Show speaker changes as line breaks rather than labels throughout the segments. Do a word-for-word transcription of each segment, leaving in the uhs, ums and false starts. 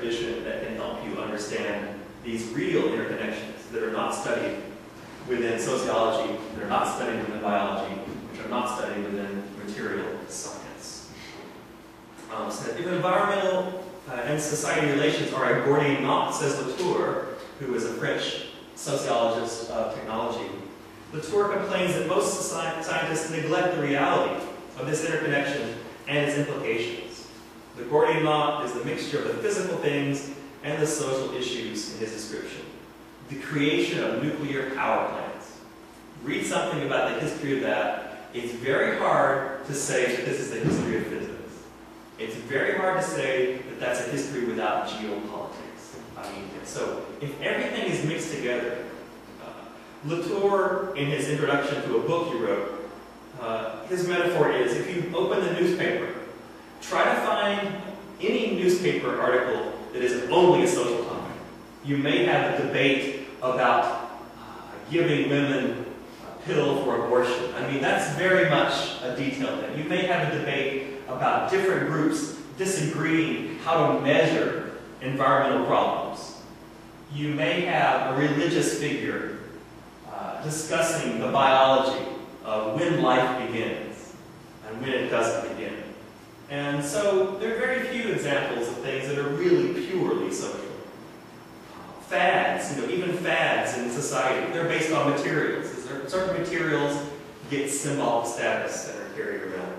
tradition that can help you understand these real interconnections that are not studied within sociology, that are not studied within biology, which are not studied within material science. Um, so if environmental uh, and society relations are a Gordian knot, says Latour, who is a French sociologist of technology, Latour complains that most society, scientists neglect the reality of this interconnection and its implications. The Gordian knot is the mixture of the physical things and the social issues in his description. The creation of nuclear power plants. Read something about the history of that. It's very hard to say that this is the history of physics. It's very hard to say that that's a history without geopolitics. I mean, so if everything is mixed together, uh, Latour, in his introduction to a book he wrote, uh, his metaphor is, if you open the newspaper, try to find any newspaper article that is only a social topic. You may have a debate about uh, giving women a pill for abortion. I mean, that's very much a detailed thing. You may have a debate about different groups disagreeing how to measure environmental problems. You may have a religious figure uh, discussing the biology of when life begins and when it doesn't begin. And so there are very few examples of things that are really purely social. Uh, fads, you know, even fads in society, they're based on materials. Certain materials get symbolic status and are carried around.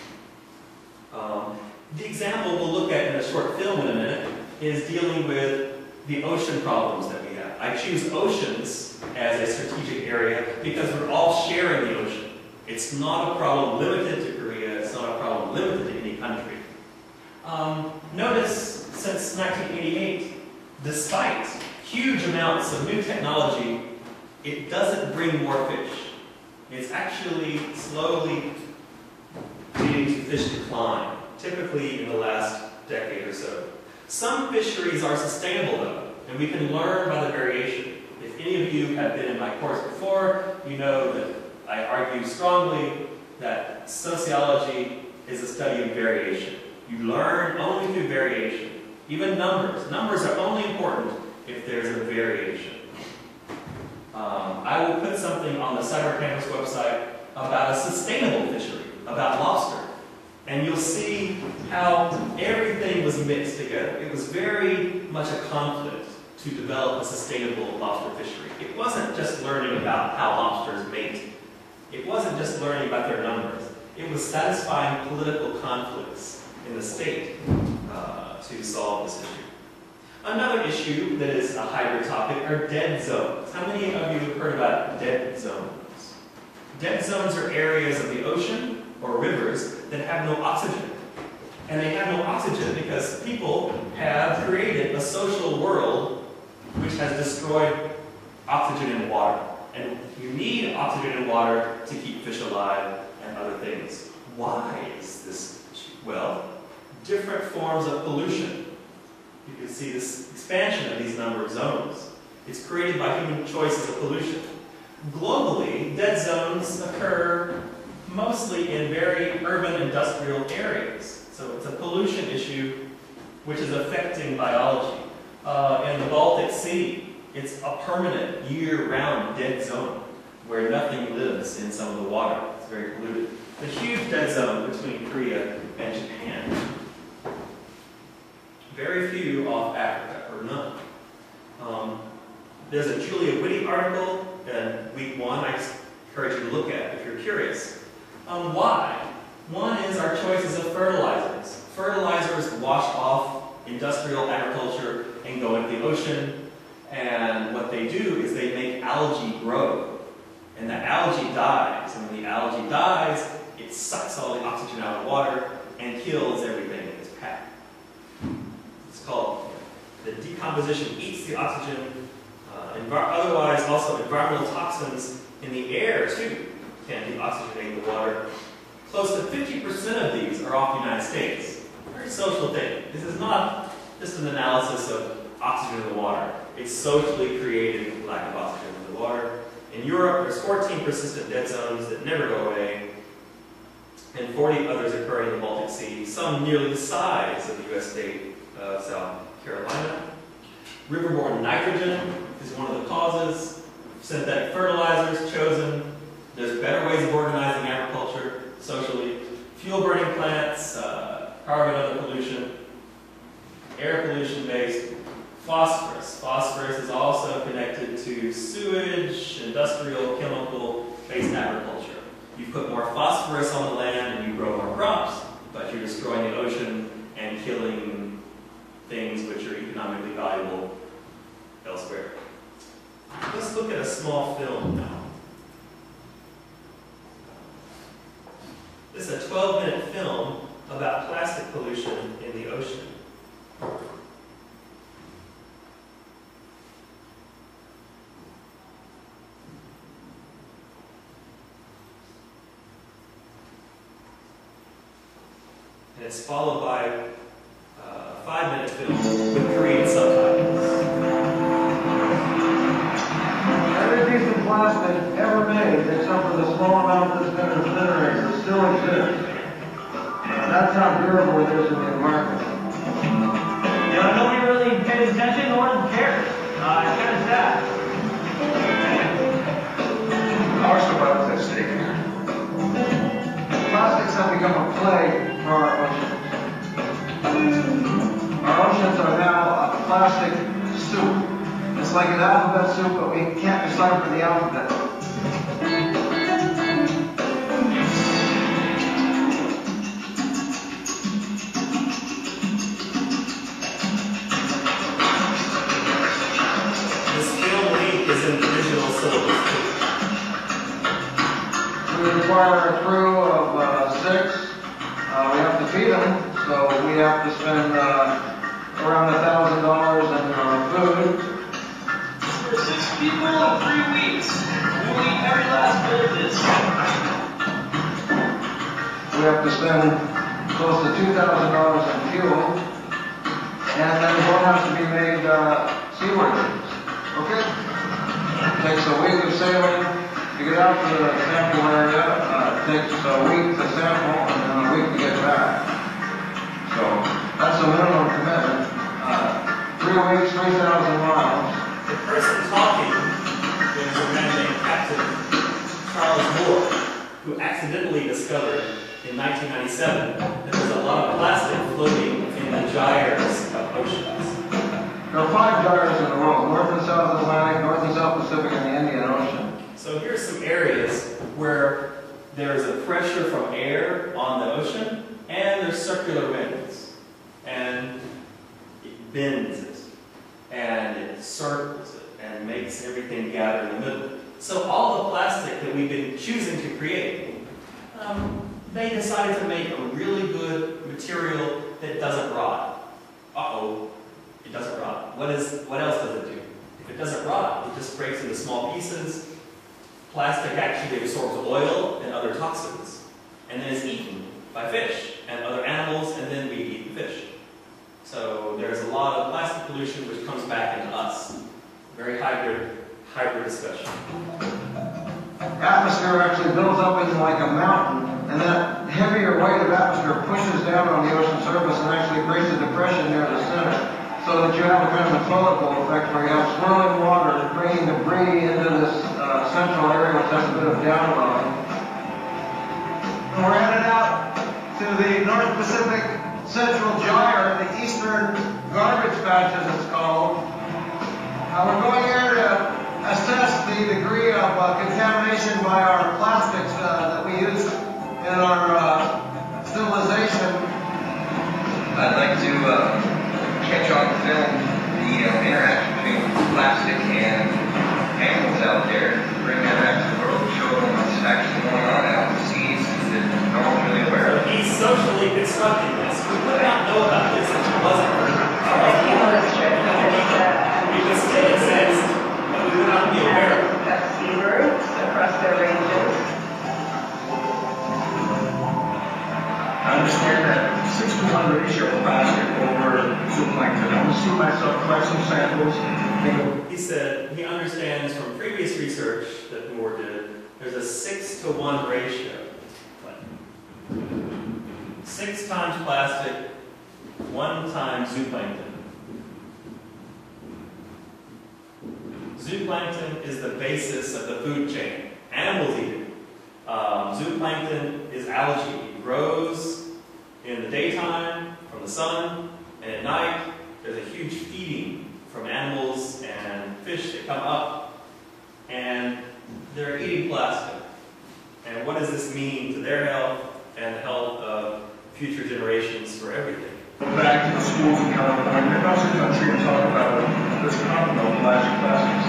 Um, the example we'll look at in a short film in a minute is dealing with the ocean problems that we have. I choose oceans as a strategic area because we're all sharing the ocean. It's not a problem limited to Korea. It's not a problem limited to any country. Um, notice, since nineteen eighty-eight, despite huge amounts of new technology, it doesn't bring more fish. It's actually slowly leading to fish decline, typically in the last decade or so. Some fisheries are sustainable, though, and we can learn by the variation. If any of you have been in my course before, you know that I argue strongly that sociology is a study of variation. You learn only through variation. Even numbers. Numbers are only important if there's a variation. Um, I will put something on the Cyber Campus website about a sustainable fishery, about lobster. And you'll see how everything was mixed together. It was very much a conflict to develop a sustainable lobster fishery. It wasn't just learning about how lobsters mate. It wasn't just learning about their numbers. It was satisfying political conflicts in the state uh, to solve this issue. Another issue that is a hybrid topic are dead zones. How many of you have heard about dead zones? Dead zones are areas of the ocean or rivers that have no oxygen. And they have no oxygen because people have created a social world which has destroyed oxygen in water. And you need oxygen in water to keep fish alive and other things. Why is this issue? Well, different forms of pollution. You can see this expansion of these number of zones. It's created by human choices of pollution. Globally, dead zones occur mostly in very urban industrial areas. So it's a pollution issue which is affecting biology. Uh, in the Baltic Sea, it's a permanent, year-round dead zone where nothing lives in some of the water. It's very polluted. The huge dead zone between Korea and Japan. Very few off Africa, or none. Um, there's a Julia Whitty article in week one I encourage you to look at if you're curious. Um, why? One is our choices of fertilizers. Fertilizers wash off industrial agriculture and go into the ocean, and what they do is they make algae grow. And the algae dies, and when the algae dies, it sucks all the oxygen out of the water and kills everything in its path. It's called, the decomposition eats the oxygen. Uh, otherwise, also environmental toxins in the air, too, can deoxygenate the water. Close to fifty percent of these are off the United States. Very social thing. This is not just an analysis of oxygen in the water. It's socially created lack of oxygen in the water. In Europe, there's fourteen persistent dead zones that never go away, and forty others occurring in the Baltic Sea, some nearly the size of the U S state of South Carolina. Riverborne nitrogen is one of the causes. Synthetic fertilizers chosen. There's better ways of organizing agriculture socially. Fuel burning plants, uh, carbon, other pollution, air pollution based. Phosphorus. Phosphorus is also connected to sewage, industrial, chemical based agriculture. You put more phosphorus on the land and you grow more crops, but you're destroying the ocean and killing things which are economically valuable elsewhere. Let's look at a small film now. This is a twelve minute film about plastic pollution in the ocean. And it's followed by a five minute film with Korean subtitles.
Every piece of plastic ever made, except for the small amount that's been incinerated, still exists. That's how durable it is in the environment.
You know, nobody really pays attention, no one cares. Uh, it's kind of sad.
Our survival is at stake here. Plastics have become a plague for our oceans. Our oceans are now a plastic soup. It's like an alphabet soup, but we can't decipher the alphabet.
This film link is in the digital syllabus too.
We require a crew of uh, six. Uh, we have to feed them, so we have to spend uh, around a thousand dollars in uh, food.
For six people in three weeks, we will eat every last bit of this.
We have to spend close to two thousand dollars in fuel, and then one has to be made uh, seaworthy. Okay? It takes a week of sailing to get out to the sample area. Uh, it takes a week to sample and then a week to get back. So that's a minimum commitment. Uh, three weeks, three thousand miles.
The person talking is a man named Captain Charles Moore, who accidentally discovered in nineteen ninety-seven that there's a lot of plastic floating in the gyres of oceans.
There are five gyres in the world: North and South Atlantic, North and South Pacific, and the Indian Ocean.
So here's some areas where there's a pressure from air on the ocean, and there's circular winds, and it bends it, and it circles it, and makes everything gather in the middle. So all the plastic that we've been choosing to create, um, they decided to make a really good material that doesn't rot. Uh-oh, it doesn't rot. What is? What else does it do? If it doesn't rot, it just breaks into small pieces. Plastic actually absorbs oil and other toxins, and then is eaten by fish and other animals, and then we eat the fish. So there's a lot of plastic pollution which comes back into us. Very hybrid, hybrid discussion.
Atmosphere actually builds up into like a mountain, and that heavier weight of atmosphere pushes down on the ocean surface and actually creates a depression near the center, so that you have a kind of methodical effect where you have swirling water bringing debris into this uh, central area which has a bit of downwelling. And we're headed out to the North Pacific Central Gyre, the Eastern Garbage Patch as it's called. Uh, we're going here to assess the degree of uh, contamination by our plastics uh, that we use in our uh, civilization.
I'd like to uh, catch on film the uh, interaction between plastic and animals out there, bring that back to the world, show them what's actually going on out in the seas that no one's really aware of.
He's socially constructing this. We would not know about this if it wasn't for we would still exist, but we would not be aware of it.
Have seabirds across their ranges.
I understand that six to one ratio of plastic over zooplankton. I want to see myself collect some samples.
He said he understands from previous research that Moore did, there's a six to one ratio. Six times plastic, one times zooplankton. Zooplankton is the basis of the food chain. Animals eat it. Um, zooplankton is algae. It grows in the daytime from the sun, and at night there's a huge feeding from animals and fish that come up, and they're eating plastic. And what does this mean to their health and the health of future generations for everything?
Go back to the schools in California, across the country, and talk about this problem of plastic plastics.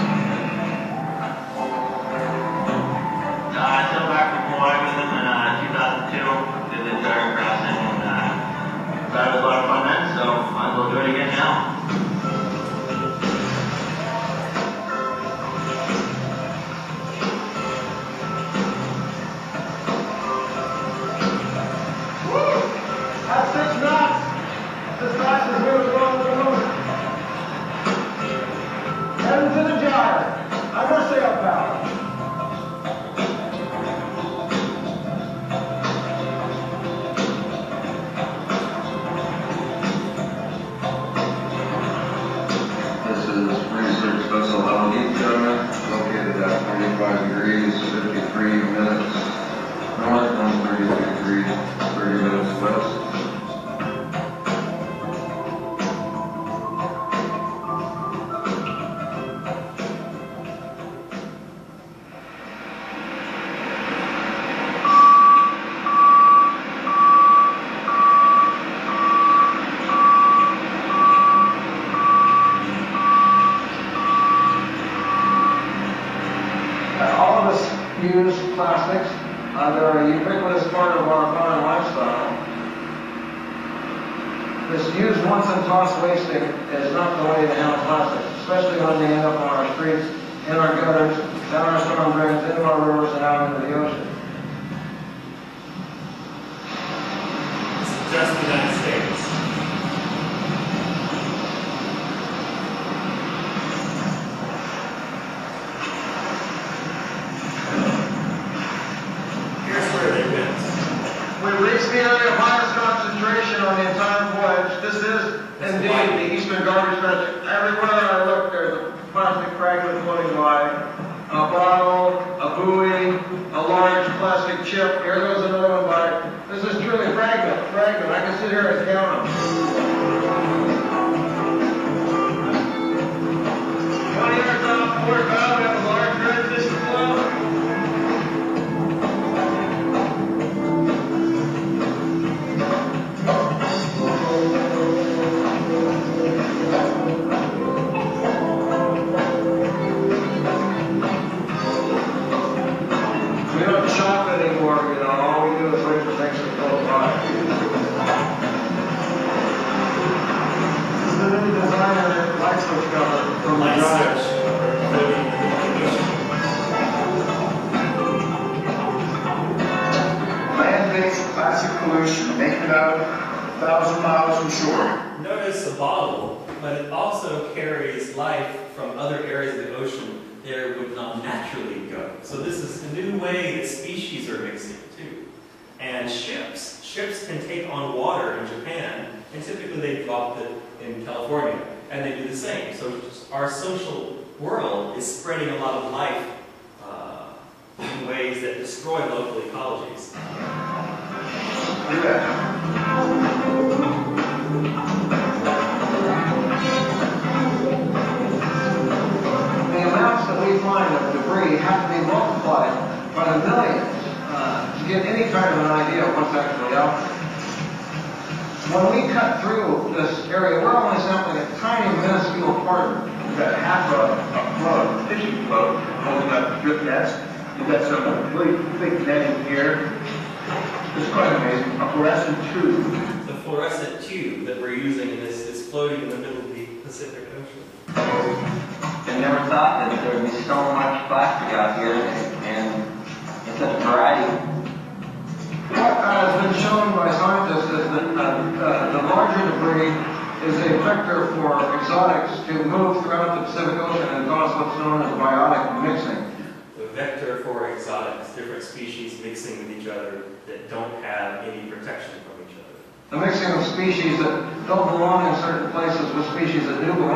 Uh, I still back from Hawaii with them in uh, two thousand two, did the Dark Crossing, and uh, that was a lot of fun then, so might as well do it again now.
That's six knots. This glass is moving along the moon. Heading to the gyre. I'm going to sail power.
This is research vessel Ecological, located at forty-five degrees, fifty-three minutes north, one thirty-two degrees, thirty minutes west.
All of us use plastics. Uh, they're a ubiquitous part of our modern lifestyle. This use once and toss wasting is not the way to handle plastics, especially when they end up on our streets, in our gutters, down our storm drains, into our rivers, and out into the ocean.
This is just the United States. Here's where they went.
We reached the area of highest concentration on the entire voyage. This is indeed the eastern garbage patch. Everywhere I look, there's a plastic fragment floating by. A bottle, a buoy, a large plastic chip. Here goes another one by. This is truly fragment, fragment. I can sit here and count them. twenty yards off port bow, we have a large transition flow. We don't shop anymore, you know, all we do is wait for things to go by. This is the new designer light switch cover from the
Light
drive.
switch.
Land-based plastic pollution making it out a thousand miles from shore.
Notice a bottle, but it also carries life from other areas of the ocean there it would not naturally go. So this is a new way that species are mixing too. And ships. Ships can take on water in Japan, and typically they drop it in California, and they do the same. So our social world is spreading a lot of life uh, in ways that destroy local ecologies.
Look at that.
The amounts that we find of debris have to be multiplied by the millions uh, to get any kind of an idea of what's actually out there. When we cut through this area, we're only sampling a tiny, minuscule part.
You've got half a, a float, fishing float, holding up drip nets. You've got some really thick netting here. It's quite amazing. A fluorescent tube.
The fluorescent tube that we're using in this is floating in the middle of the Pacific Ocean.
I never thought that there would be so much plastic out here and in such a variety.
What uh, has been shown by scientists is that uh, uh, the larger debris is a vector for exotics to move throughout the Pacific Ocean and cause what's known as biotic mixing.
The vector for exotics, different species mixing with each other that don't have any protection from each other.
The mixing of species that don't belong in certain places with species that do belong.